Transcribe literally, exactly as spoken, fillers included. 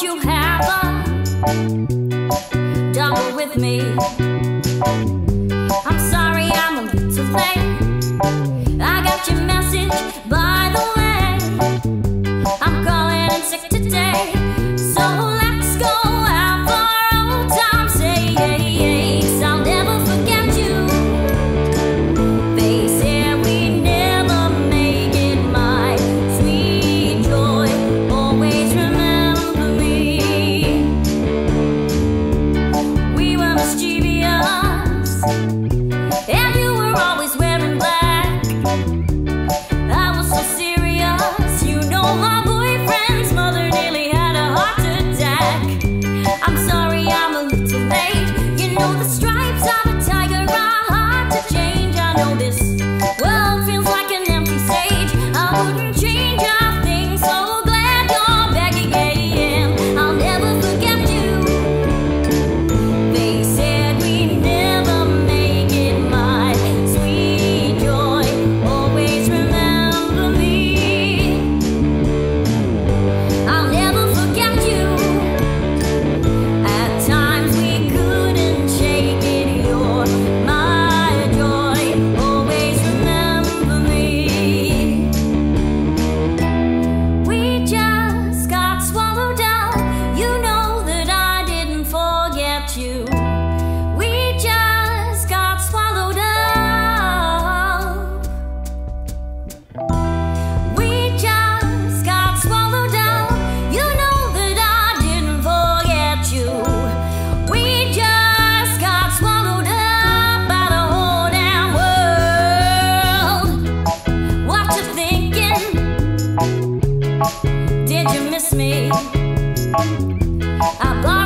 you have a double with me? I'm sorry I'm a little late. I got your message, by the way. I'm calling in sick today, so let's go out for old time's sake. I'll never forget you. They said we'd never make it, my sweet joy. Always remember me. We were mischievous, and you were always wearing black. I was so serious, you know my boyfriend's mother nearly had a heart attack. I'm sorry I'm a little late. You know the stripes of a tiger are hard to change. I know this world feels like an empty stage. I wouldn't change a thing, so glad you're back again. I'll never forget you. They said we'd never make it, my sweet joy. Always remember me. I'll never forget you. At times we couldn't shake it. You're my joy. Always remember me. We just got swallowed up. You know that I didn't forget you. We just got swallowed up. We just got swallowed up. You know that I didn't forget you. We just got swallowed up by the whole damn world. What you thinking? Did you miss me? I borrowed